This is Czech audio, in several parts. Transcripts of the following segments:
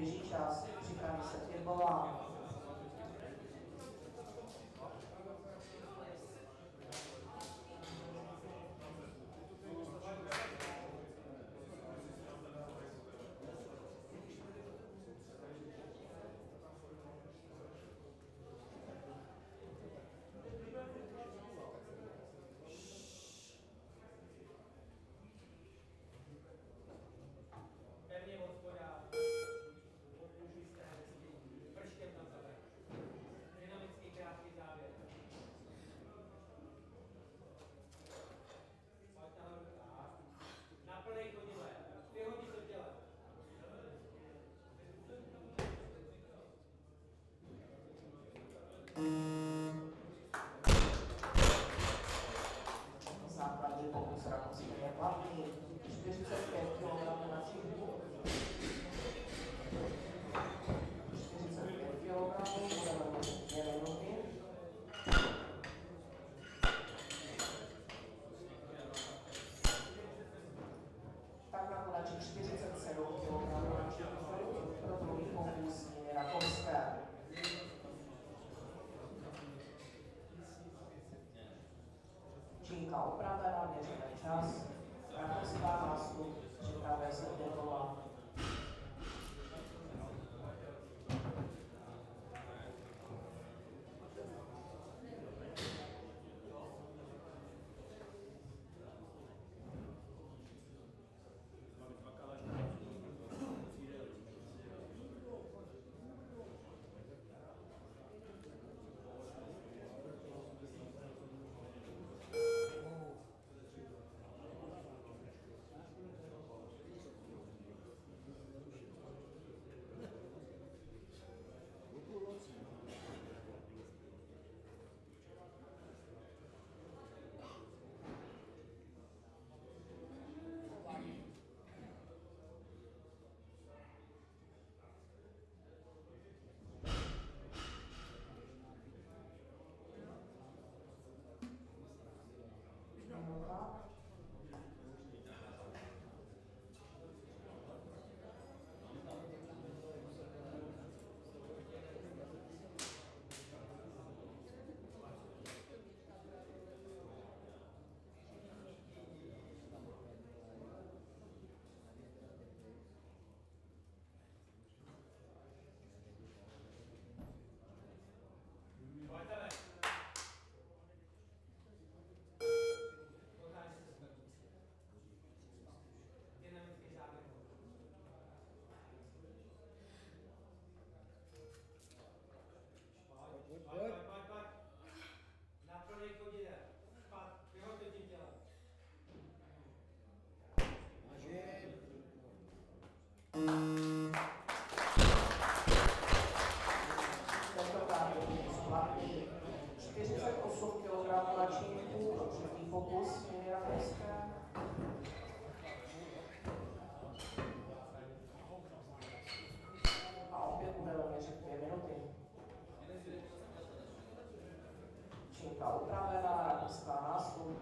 běží čas, připraví se Firbová. Pevně od spoda, odlužuj se hezky, prštěm na sebe. Dynamický krátký závěr. Pojď nahoru tak. Na plnej chodidle. Vyhodí se tělem. Základní pokus Rakovský platný, 45 kg na cíku. 45 kg, budeme mít 2 minuty. Tak na konači 47 kg na cíku pro druhý pokus Niny Rakovské. Čínka upravená, měříme čas. Rakovská nástup, připravuje se Firbová. Pojď. Na plnej chodidle. Spad. Vyhoďte tím tělem. Tentokrát pokus platný, 48 kg na čínku, třetí pokus Niny Rakovské. A opět budeme měřit 2 minuty. Čínka upravená, Rakovská nástup.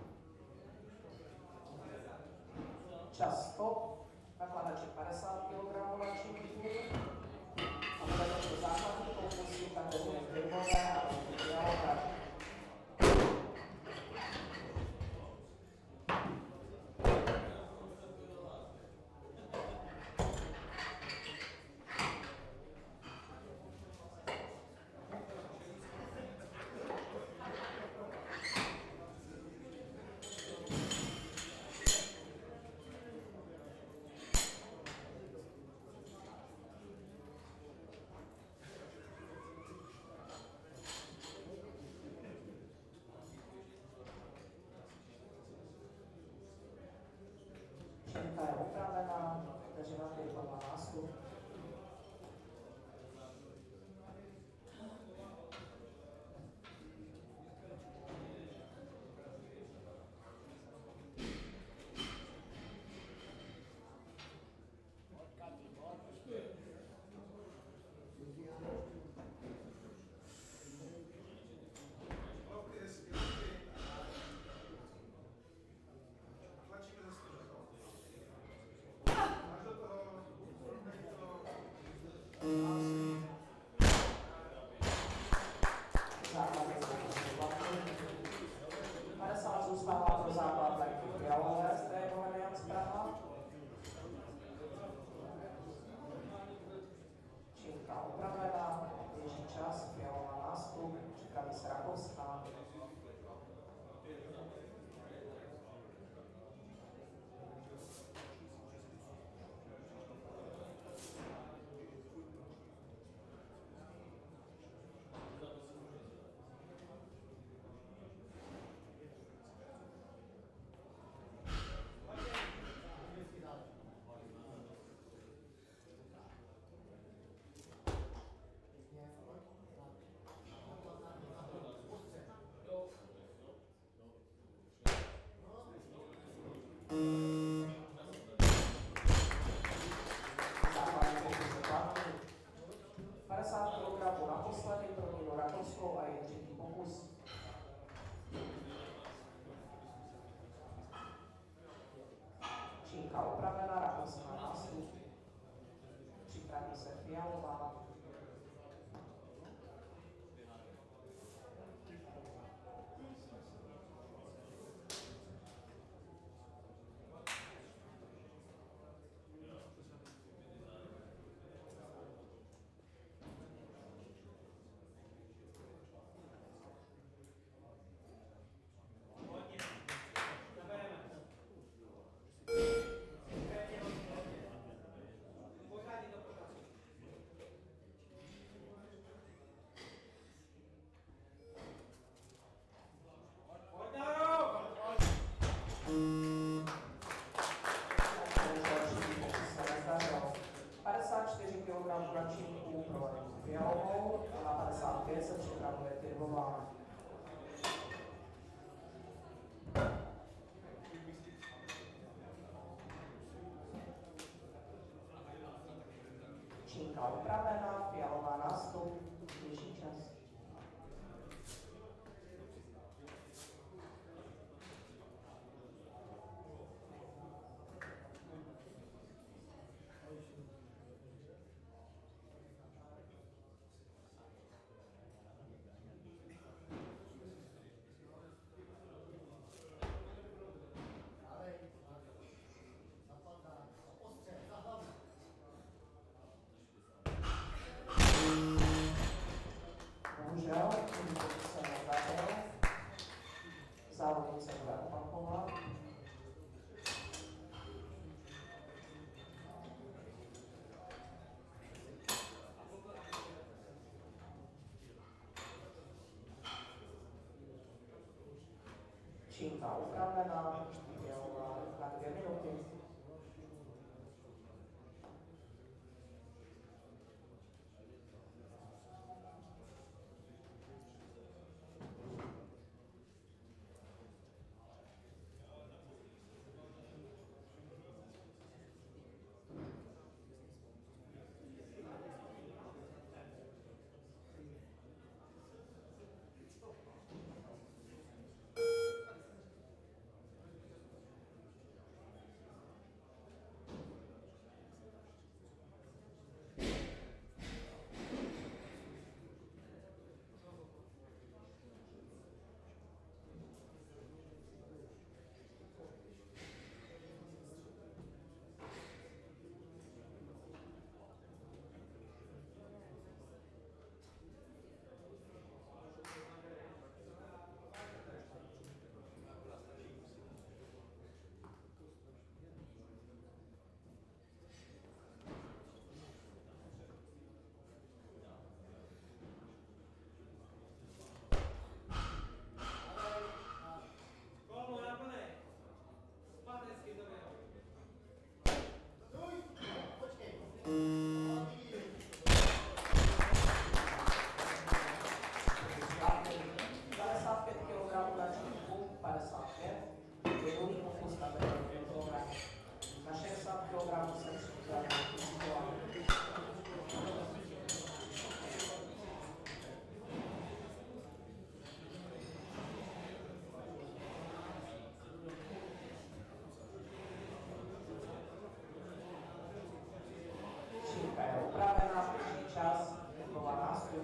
Čas stop, nakladače 50 kg na čínku. A budeme to základní pokusy, tak bude Firbové a Fialové. Čínka je upravená, vteřina Firbová nástup. Tlačíme za 100. programu na činku pro Fialovou a na 55 se připravuje Tyrbová. Činka upravená, Fialová nástup, běží čas. Bohužel, když se nedařil, závodnice bude opakovat. Činka upravená, na 2 minuty. Čas, Tyrbová nástup.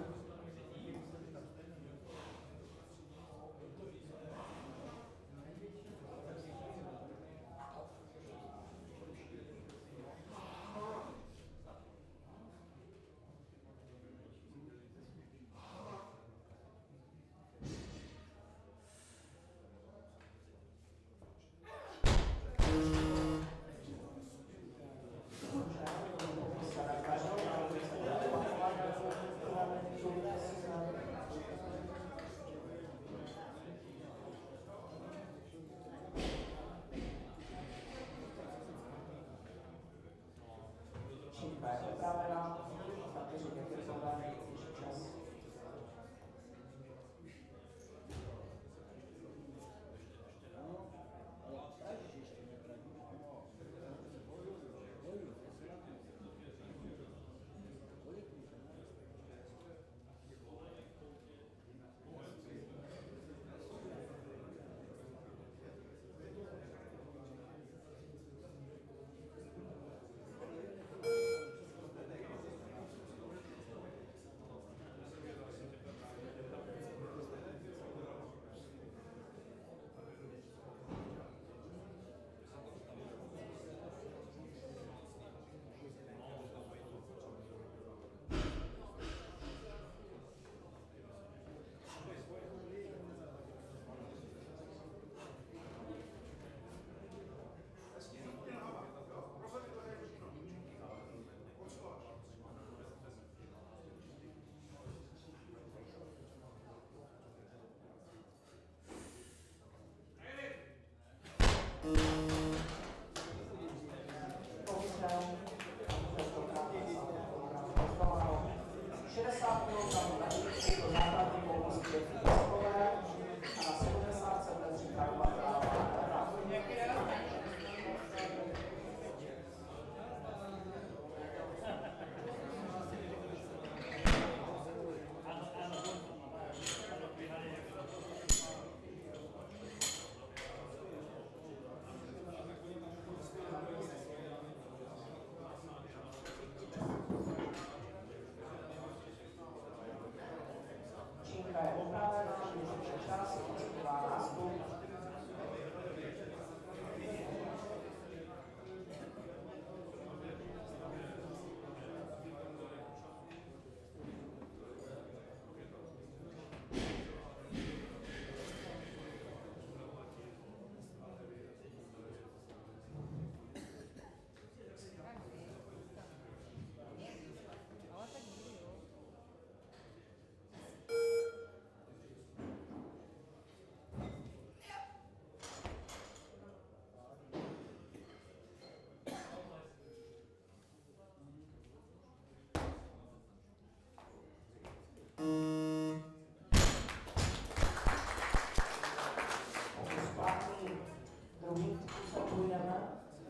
Činka je upravená, takže Tyrbová běží čas. kilogramu na činky do základní pokusky fiskové a na 70 se bude připravovat prává rada. Činka je upravená, běžíte čas, pocitová nástup. Druhým pokusem půjdeme.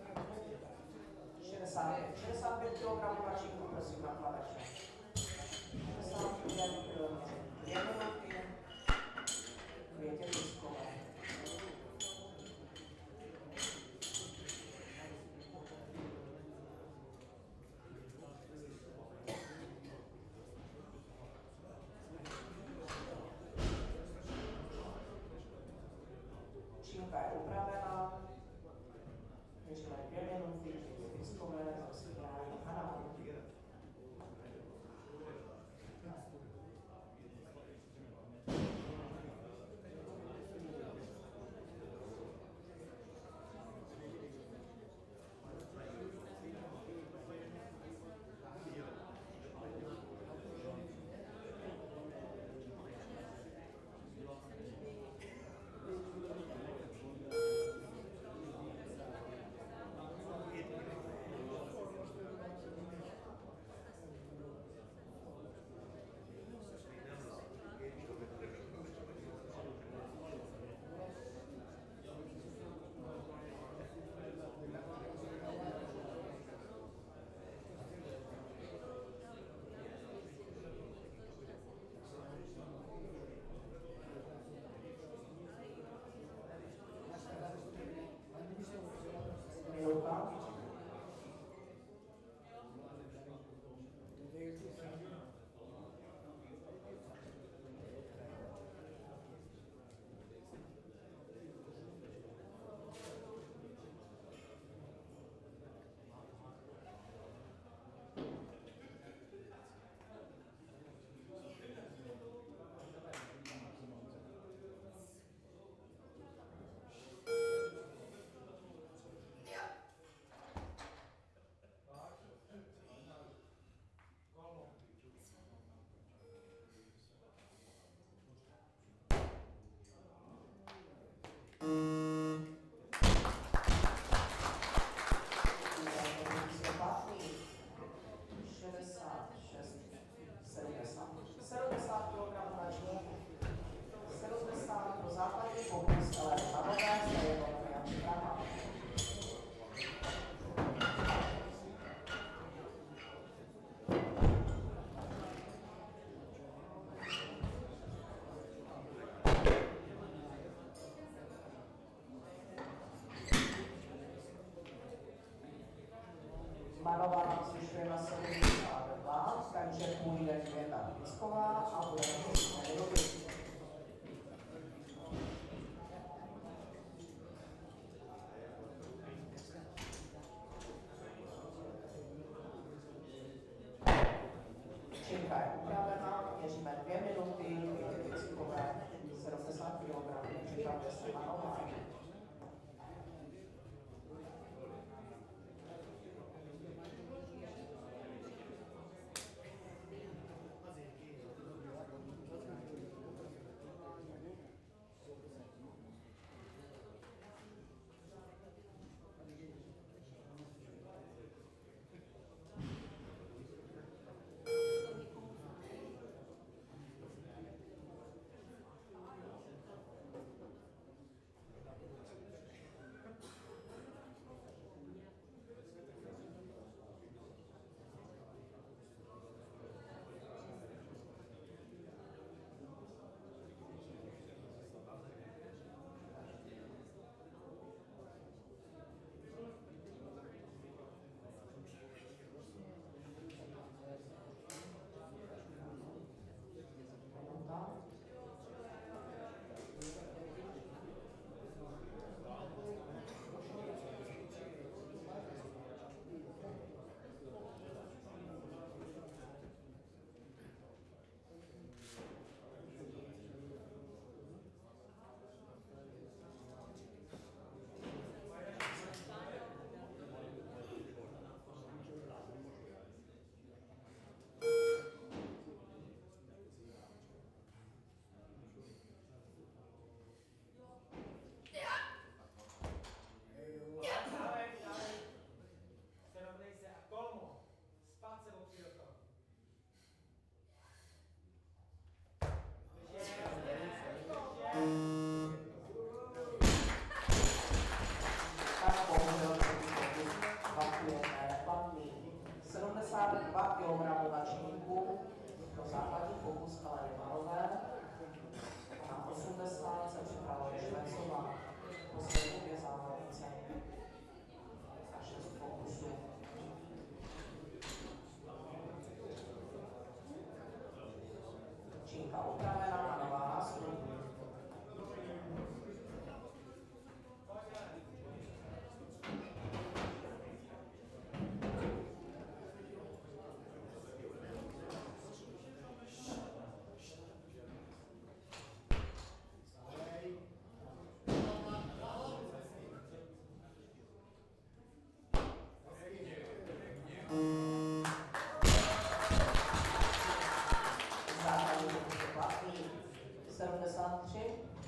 65 kg na činku, prosím, na kladače. 65 kg, 2 minuty, Květě Fiskové. Činka je upravená, běžíme 2 minuty, Květě Fiskové, zase Hana. Minuta. Manová zvyšuje na 72, takže půjde Květa Fisková a bude to doby. Činka je upravená, měříme 2 minuty, Květě Fiskové, 70 kg, připravuje se Manová. 2 kg načínku pro základní pokus Heleny Malové. Na 80 se připravuje Švecová. Poslední 2 závodnice a 6 pokusů. Čínka upravená a nová nástup. Základní pokus je platný 73.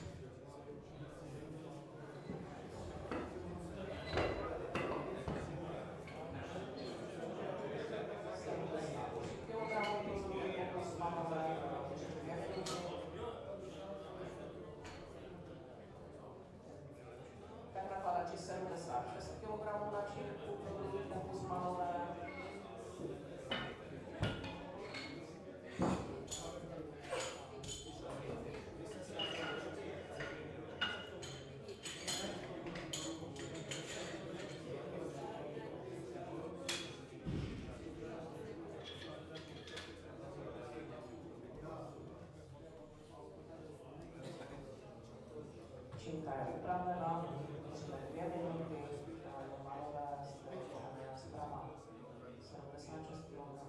Tak nakladači 76 kg načínku pro druhý pokus Malové. Čínka je upravená, jsme 2 minuty, Heleny Malové, zprava 76 kg.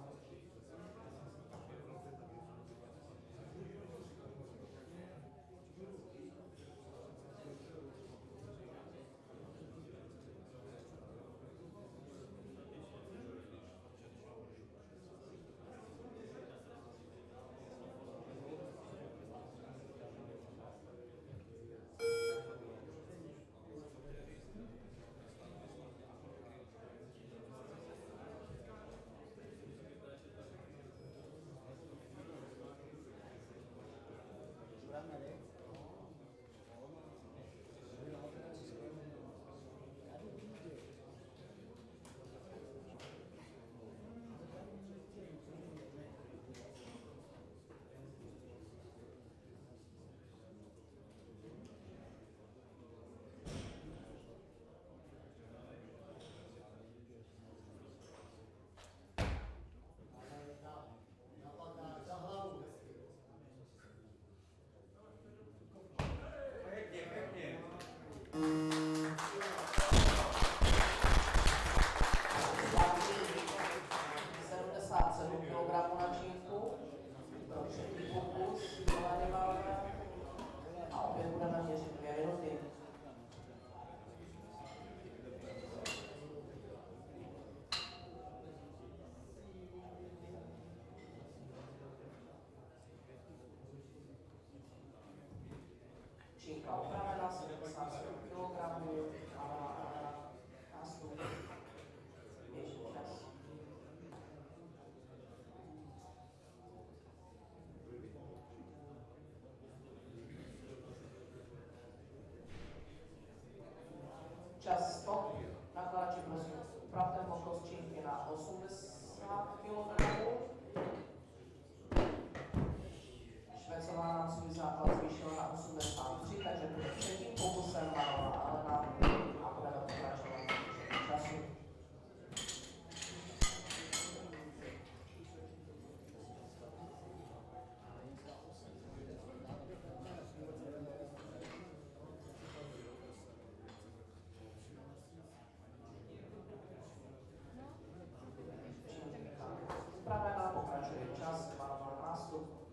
A opět budeme měřit 2 minuty. Čínka upravená 77 kg, a nástup běžný čas. Čas stop. Nakladači prosím, upravte možnost čínky na 80 kg. Švecová nám svůj základ zvýšila na 83, takže bude třetím pokusem Malová Alena a budeme pokračovat času. Připravená, pokračuje čas, Malová nástup.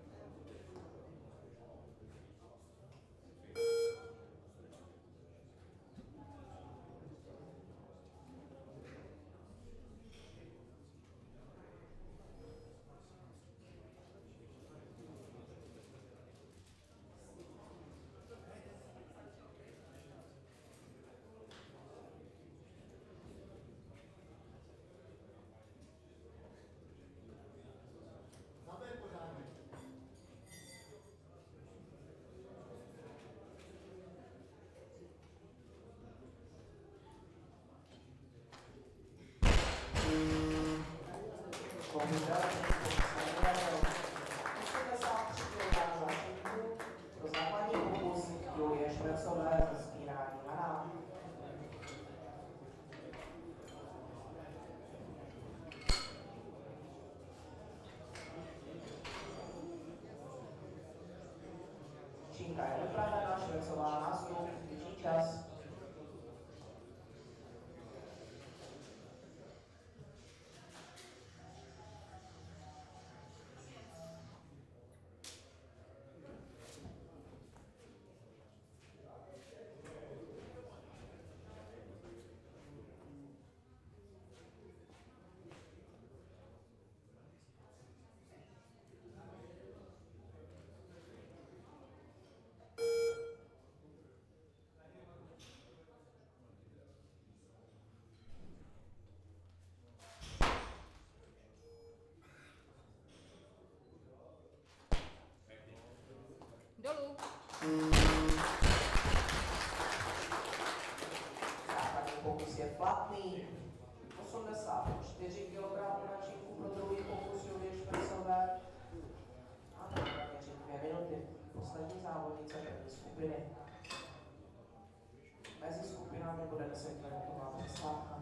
Bohužel, pokus 83 kg na činku pro základní pokus Julie Švercové ze sbírání lana. Činka je upravena, Švercová nástup, běží čas. Dolů. Základní pokus je platný. 84 kg na činku pro druhý pokus Julie Švercové. A tak měřit 2 minuty. Poslední závodnice první skupiny. Mezi skupinami bude 10minutová přestávka.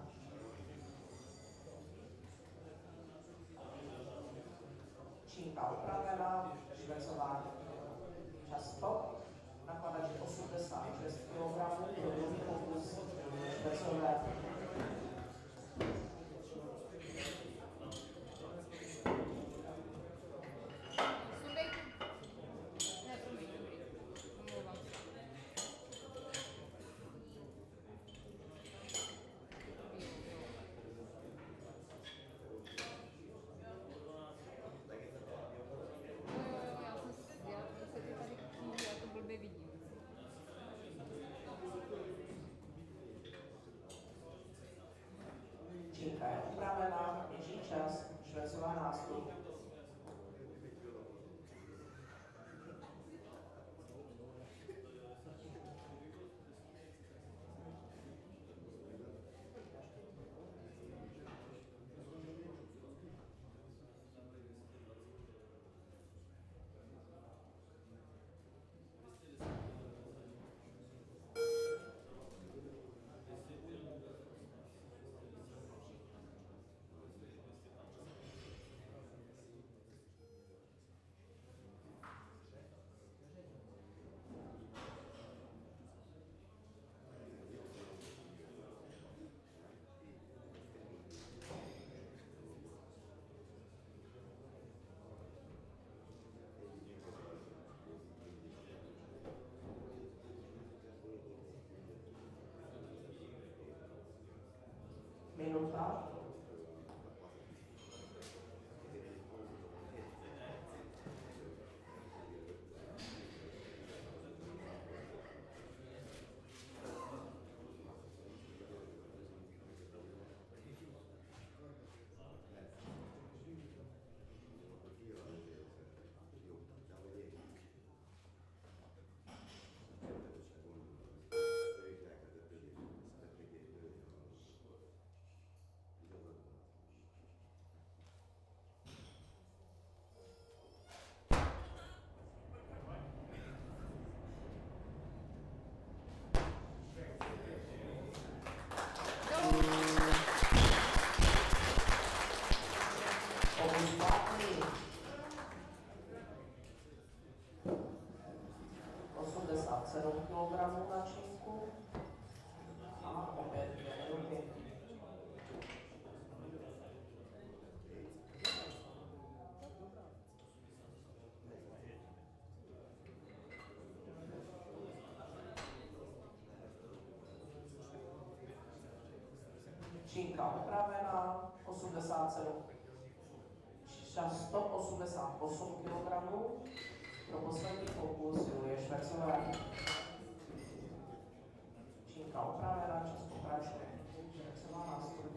Čínka upravena, Švercová čas stop, nakladač 86 kg pro druhý pokus Julie Švercové. Sundej. Ne, promiň, dobrý. Omlouvám se. Já se ty tady já to blbě vidím. Čínka je upravena, běží čas, Švercová nástup. Minuta. Pokus platný. 87 kg na činku. A opět 2 minuty. Činka upravena, 87, čas 188 kg pro poslední pokus Julie Švercové. Činka upravena, čas pokračuje. Švercová nástup.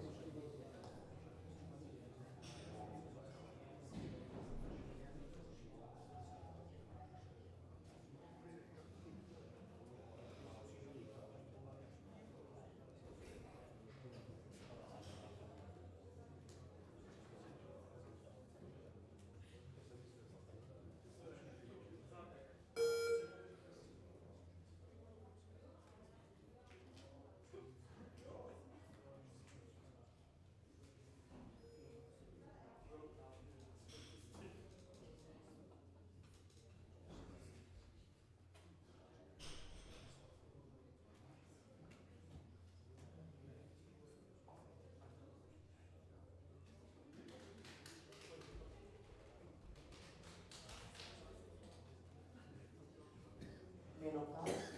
minuta.